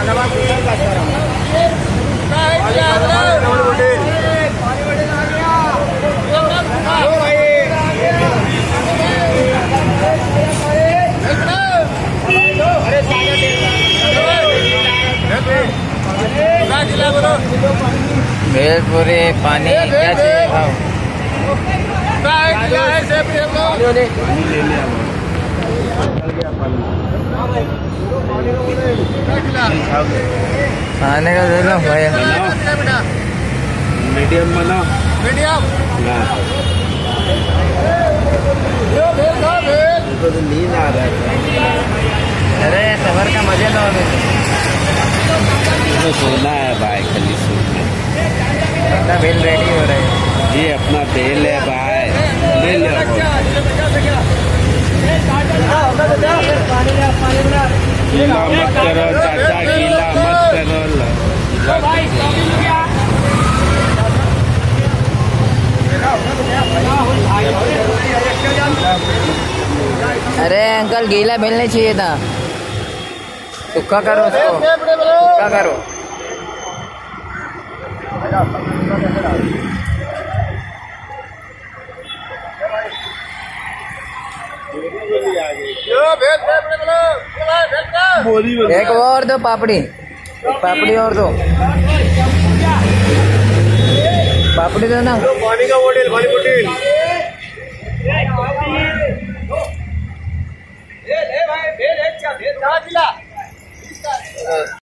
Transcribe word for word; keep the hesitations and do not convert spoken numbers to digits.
भेलपुरी पानी क्या चाहिए खाओ। खाने का दे लो भैया। मीडियम बनाओ। मीडियम तो नींद आ रहा है। अरे सफर का मजे लो अभी। तो सोना है भाई, खाली सोना। अपना बिल रेडी हो रहा है। ये अपना बिल है भाई, ले लो। गीला मत करो चाचा, गीला मत करो। अरे अंकल गीला बिल नहीं चाहिए था, सूखा करो उसको, सूखा करो। एक और दो पापड़ी, एक पापड़ी और दो, पापड़ी दो ना। पानी का बोतल, पानी बोतल। ले ले भाई, ले ले क्या, ले